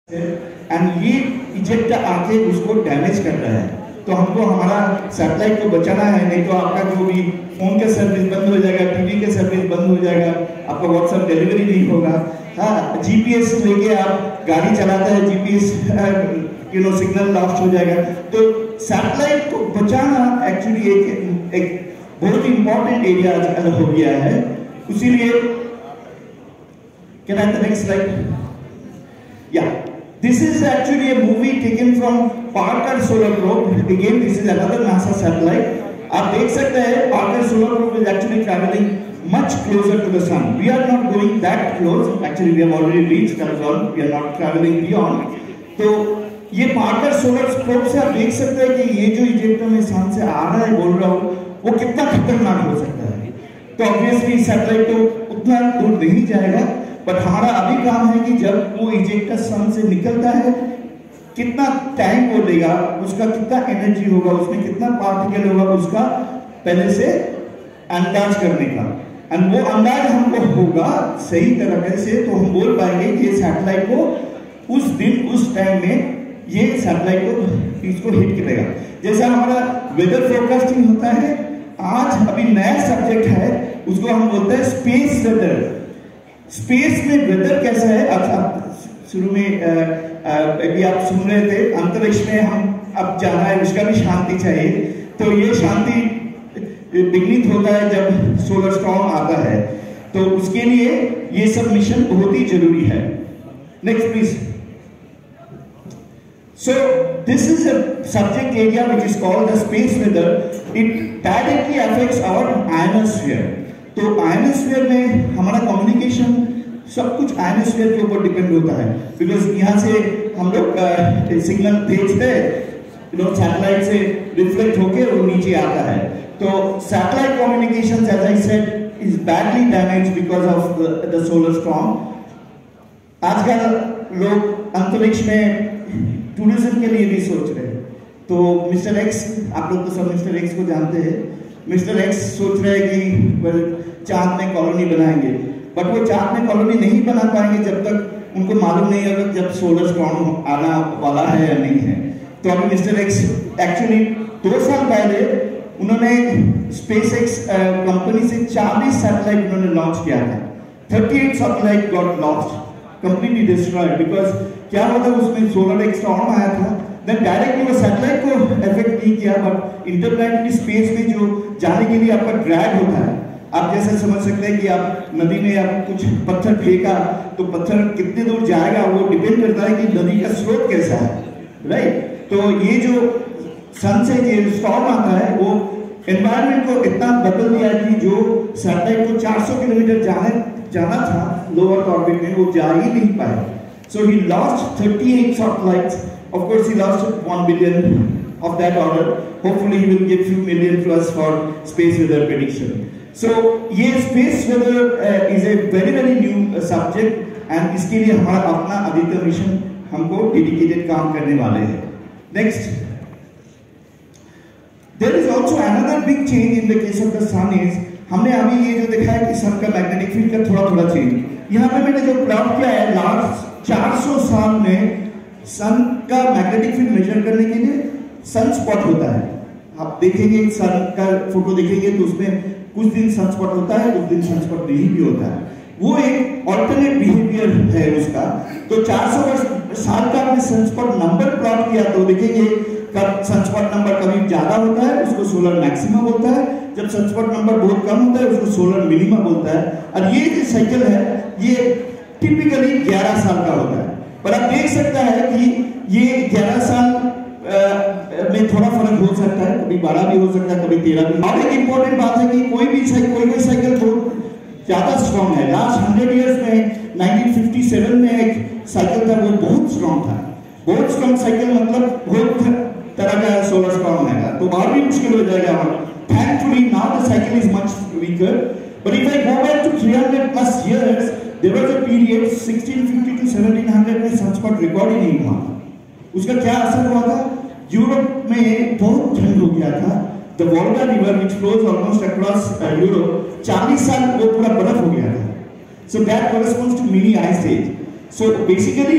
And ये ejector आके उसको डैमेज कर रहा है। तो हमको हमारा सैटेलाइट को बचाना है, नहीं तो आपका जो भी फोन का सर्विस बंद हो जाएगा, टीवी का सर्विस बंद हो जाएगा, आपका व्हाट्सएप डिलीवरी नहीं होगा। हाँ, जीपीएस लेके आप गाड़ी चलाते हैं, जीपीएस सिग्नल लॉस्ट हो जाएगा। तो सैटेलाइट को बचाना एक्चुअली एक बहुत इंपॉर्टेंट एरिया आजकल हो गया है। इसीलिए can I the next slide? या this is actually a movie taken from Parker Solar Probe. Again, this is another NASA satellite. आप देख सकते हैं Parker Solar Probe is actually traveling much closer to the sun. We are not going that close. Actually, we have already reached the sun. We are not traveling beyond. तो ये Parker Solar Probe से आप देख सकते हैं कि ये जो इजेक्टर में सन से आ रहा है, बोल रहा हूँ, वो कितना खतरनाक हो सकता है। तो ऑब्वियसली सैटेलाइट तो उतना दूर नहीं जाएगा, बट हमारा अभी काम है कि जब वो इजेक्टर सन से निकलता है, कितना टाइम वो लेगा, उसका कितना एनर्जी होगा, उसमें कितना पार्टिकल होगा, उसका पहले से अंदाज करने का। एंड वो अंदाज हमको होगा सही तरीके से, तो हम बोल पाएंगे कि ये सैटेलाइट को उस दिन उस टाइम में ये सैटेलाइट को इसको हिट करेगा। जैसा हमारा वेदर फोरकास्टिंग होता है, आज अभी नया सब्जेक्ट है, उसको हम बोलते हैं स्पेस वेदर। स्पेस में वेदर कैसा है? अच्छा, शुरू में अभी आप सुन रहे थे, अंतरिक्ष में हम अब जाना है, उसका भी शांति चाहिए। तो ये शांति विघ्नित होता है जब सोलर स्टॉर्म आता है, तो उसके लिए ये सब मिशन बहुत ही जरूरी है। Next please. So this is a subject area which is called the space weather. It directly affects our ionosphere. तो आयनोस्फीयर में हमारा कम्युनिकेशन सब कुछ आयनोस्फीयर के ऊपर डिपेंड होता है, बिकॉज यहाँ से हम लोग सिग्नल भेजते हैं, सैटेलाइट से रिफ्लेक्ट होके वो नीचे आता है। तो satellite communication as I said is badly damage because of the solar storm. आजकल लोग अंतरिक्ष में टूरिज्म के लिए भी सोच रहे हैं। तो मिस्टर एक्स, आप लोग तो सब मिस्टर एक्स को जानते हैं। मिस्टर एक्स सोच रहे हैं कि चांद में कॉलोनी बनाएंगे, बट वो चांद में कॉलोनी नहीं बना पाएंगे जब तक उनको मालूम नहीं होगा जब सोलर स्टॉर्म आना वाला है या नहीं है। तो अभी मिस्टर एक्स एक्चुअली 2 साल पहले उन्होंने स्पेस एक्स कंपनी से 40 सैटेलाइट उन्होंने लॉन्च किया था। 38 satellite got lost, completely destroyed, because क्या होता है उसमें सोलर एक स्टॉर्म आया था, देन डायरेक्टली वो सैटेलाइट को इफेक्ट नहीं किया, बट इंटरप्लैनेटरी स्पेस में जो जाने के लिए आपका ड्रैग होता है, आप जैसे समझ सकते हैं कि आप नदी में आप कुछ पत्थर फेंका तो पत्थर कितने दूर जाएगा, वो डिपेंड करता है कि नदी का स्रोत कैसा है, राइट। तो ये जो सन से ये स्टॉर्म आता है, वो एनवायरनमेंट को इतना बदल दिया कि जो सैटेलाइट को 400 किलोमीटर जाना था लोअर ऑर्बिट में, वो जा ही नहीं पाए। So he lost 38 satellites. Of course, he lost 1 billion of that order. Hopefully, he will give few million plus for space weather prediction. So, ये space weather is a very new subject, and इसके लिए हमारा अपना Aditya mission हमको dedicated काम करने वाले हैं. Next, there is also another big change in the case of the sun is हमने अभी ये जो देखा है कि सन का मैग्नेटिक फील्ड का थोड़ा चेंज। यहाँ पे मैंने जो प्लॉट किया है, लास्ट 400 साल में सन का मैग्नेटिक फील्ड मेजर करने के लिए सन स्पॉट होता है। आप देखेंगे सन का फोटो देखेंगे तो उसमें कुछ दिन सन स्पॉट होता है, कुछ दिन सन स्पॉट नहीं भी होता है। वो एक ऑल्टरनेट बिहेवियर है उसका। तो 400 साल का आपने सन स्पॉट नंबर प्लॉट किया तो देखेंगे कब सनस्पॉट नंबर कभी ज्यादा होता है उसको सोलर मैक्सिमम बोलता है, जब सनस्पॉट नंबर बहुत कम होता है उसको सोलर मिनिमम बोलता है। और ये जो साइकिल है ये टिपिकली 11 साल का होता है, पर आप देख सकता है कि ये 11 साल में थोड़ा फर्क हो सकता है, कभी 12 भी हो सकता है, कभी 13 भी। और एक इंपॉर्टेंट बात है कि कोई साइकिल बहुत ज्यादा स्ट्रॉन्ग है। लास्ट 100 इयर्स में 1957 में एक साइकिल था, वो बहुत स्ट्रॉन्ग था। बहुत स्ट्रॉन्ग साइकिल मतलब बहुत तरह का सोलर स्टॉर्म आएगा तो और भी मुश्किल हो जाएगा। Thankfully now the cycle is much weaker, but if I go back to 300 plus years, there was a period 1650 to 1700 में सनस्पॉट रिकॉर्ड ही नहीं हुआ था। उसका क्या असर हुआ था? यूरोप में बहुत ठंड हो गया था। The Volga river which flows almost across Europe, 40 साल वो पूरा बर्फ हो गया था। So that corresponds to mini ice age. So basically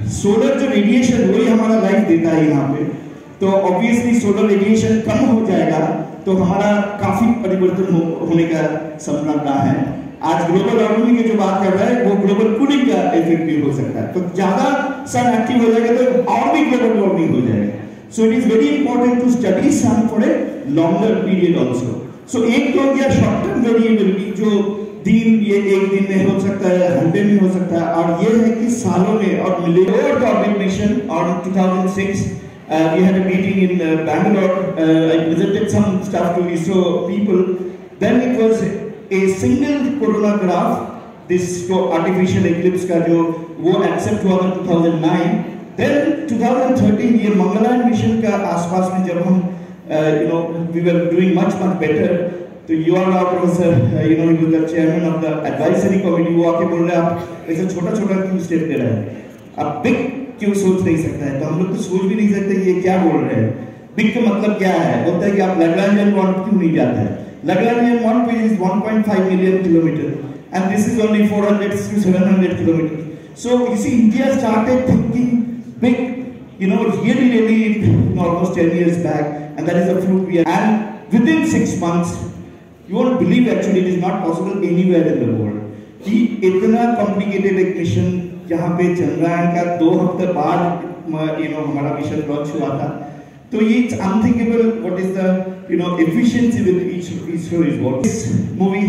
solar जो रेडिएशन वही हमारा लाइफ देता है यहाँ पे, तो ऑब्वियसली सोलर रेडिएशन कम हो जाएगा तो हमारा काफी परिवर्तन होने का संभावना है। आज ग्लोबल वार्मिंग की जो बात कर रहा है वो ग्लोबल कूलिंग का इफेक्ट भी हो सकता है, तो ज्यादा सन एक्टिव हो जाएगा तो और भी ग्लोबल वार्मिंग हो जाएगा। So it is very important to study sun for a longer period also. So एक तो हो गया शॉर्ट टर्म वेरिएबिलिटी, जो दिन ये एक दिन में हो सकता है, घंटे में हो सकता है, और ये है कि सालों में और मिलियन ऑर्बिट मिशन और 2006 we had a meeting in Bangalore. I presented some stuff to ISRO people. Then it was a single corona graph, this artificial eclipse का जो वो accept हुआ था 2009. Then 2013 ये मंगलयान मिशन का आसपास में जब हम we were doing much better. तो you are now professor, he was the chairman of the advisory committee. वो आके बोल रहे आप ऐसे छोटा-छोटा क्यों स्टेप ले रहे हैं, आप big क्यों सोच नहीं सकता है? तो हम लोग तो सोच भी नहीं सकते ये क्या बोल रहे हैं। बिग का मतलब क्या है? बोलता है कि आप लैग्रांजियन पॉइंट क्यों नहीं जाते हैं? Lagrangian point which is 1.5 million kilometer and this is only 400 to 700 kilometers. So you see, India started thinking big, really almost 10 years back, and that is a fluke we are. And within 6 months, you won't believe actually it is not possible anywhere in the world कि इतना complicated एक mission जहाँ पे चंद्रयान का 2 हफ्ते बाद हमारा mission launch हुआ था, तो ये it's unthinkable what is the efficiency with each is work. इस मूवी,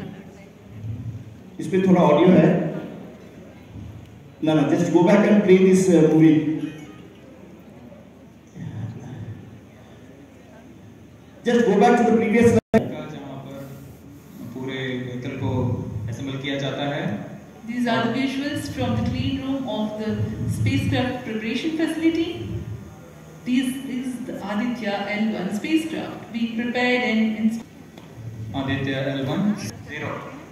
इस पे थोड़ा ऑडियो है ना, just go back and play this movie. Just go back to the previous slide, जहाँ पर पूरे व्हीकल को असेंबल किया जाता है। These are the visuals from the clean room of the spacecraft preparation facility. This is the Aditya L1 spacecraft being prepared and Aditya L1 0,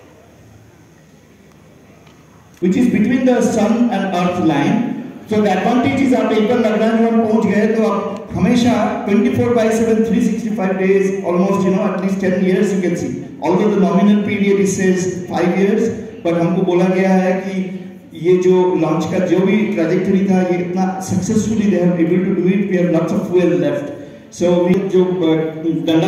which is between the sun and earth line. So the advantage is आप एक बार Lagrange one पहुंच गए तो आप हमेशा 24/7 365 days, almost at least 10 years you can see. Although the nominal period it says 5 years, पर हमको बोला गया है कि ये जो लॉन्च का जो भी ट्रैजेक्टरी था ये इतना successfully they have able to do it, we have lots of fuel left. So we जो डंडा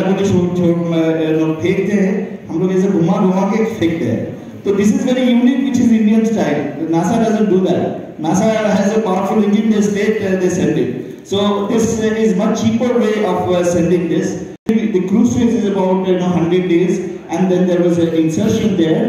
को फेंकते हैं हम लोग ऐसे घुमा के फेंकते हैं, तो this is very unique which is Indian style. NASA doesn't do that. NASA has a powerful engine, they state they send it, so this is much cheaper way of sending this. The cruise phase is about 100 days and then there was an insertion there.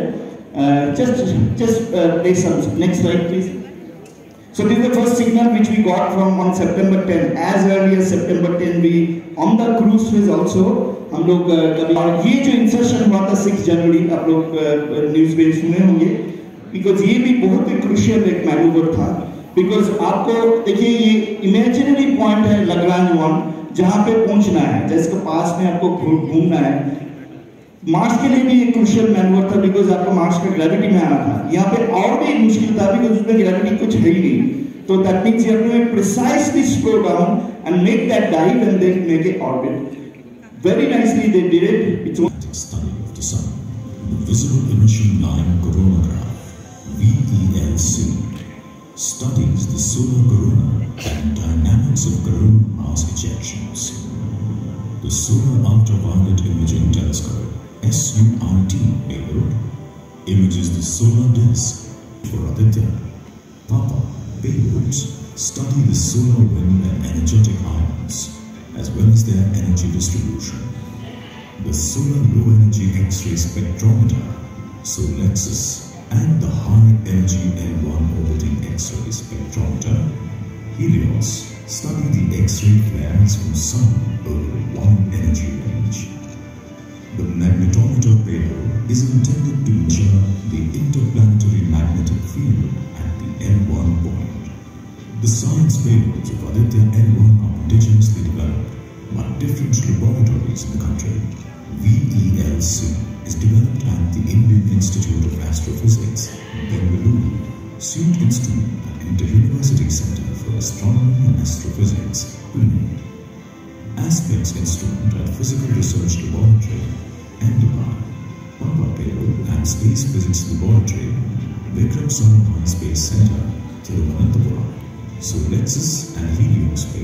Just play some next slide please. So this is the first signal which we got from on September 10. As early as September 10 we on the cruise phase also हम लोग कभी ये जो insertion हुआ था 6 जनवरी, आप लोग news में सुने होंगे, बिकॉज ये भी बहुत ही क्रूशियल एक मैनूवर था। बिकॉज आपको देखिए ये इमेजिनरी पॉइंट है लैग्रांज वन जहाँ पे पहुंचना है, जिसके पास में आपको घूमना है। मार्स के लिए भी एक क्रूशियल मैनूवर था बिकॉज आपको मार्स का ग्रेविटी में आना था। यहाँ पे और भी मुश्किल था बिकॉज उसमें ग्रेविटी कुछ है ही नहीं, तो that means you have to precisely slow down and make that dive and then make it orbit. Very nicely they did it. It's study of the sun. The visible emission line coronagraph (VELC) studies the solar corona and dynamics of corona mass ejections. The Solar Ultraviolet Imaging Telescope (SUIT) payload images the solar disk for Aditya. Papa payloads study the solar wind and energetic ions, as well as their energy distribution. The Solar Low Energy X-ray Spectrometer, SOLEXIS, and the High Energy L1 Orbiting X-ray Spectrometer, HELIOS, study the X-ray flares from Sun over a wide energy range. The magnetometer payload is intended to measure the interplanetary magnetic field at the L1 point. The science payloads of Aditya L1 are indigenously developed by different laboratories in the country. VELC is developed at the Indian Institute of Astrophysics, Bengaluru, Suit Instrument and Inter-University Center for Astronomy and Astrophysics, Pune, Aspects Instrument at Physical Research Laboratory, Ahmedabad, Papa Payload and Space Physics Laboratory, Vikram Sarabhai Space Center, Thiruvananthapuram, So Lexus and Heliospace